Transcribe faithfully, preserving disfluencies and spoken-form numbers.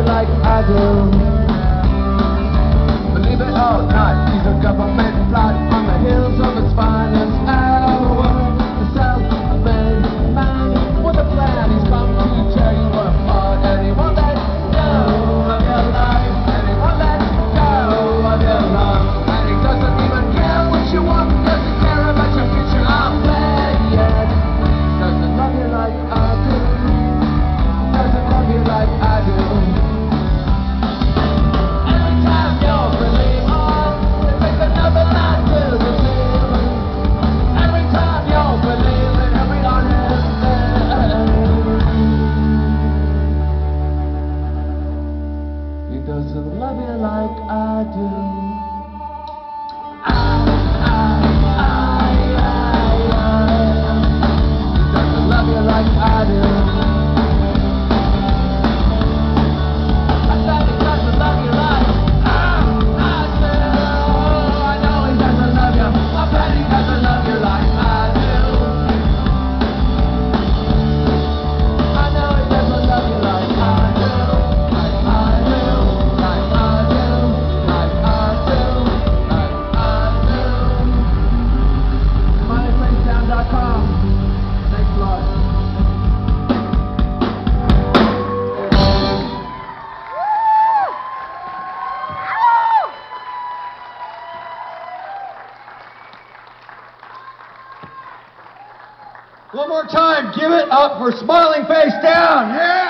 like I do. Believe it or not, he's a government plot on the hills of its finest hour. The self-made man with a plan, he's come to tear you apart, and he won't let go of your life, and he won't let go of your love, and he doesn't even care what you want, doesn't care about your future. I'm bad yet, doesn't love you like I do, doesn't love you like I do. Every time you're believe on, it takes another line to deceive. Every time you're believing, every honest man, he doesn't love you like I do. I, I, I, I, I. He doesn't love you like I do. I said he doesn't love you like I, I do. I know he doesn't love you. I bet he doesn't love you like I do. I know he doesn't love you like I do. Like I do. Like I do. Like I do. Like I do. money face down dot com. Thanks a lot. One more time, give it up for Smiling Face Down. Yeah!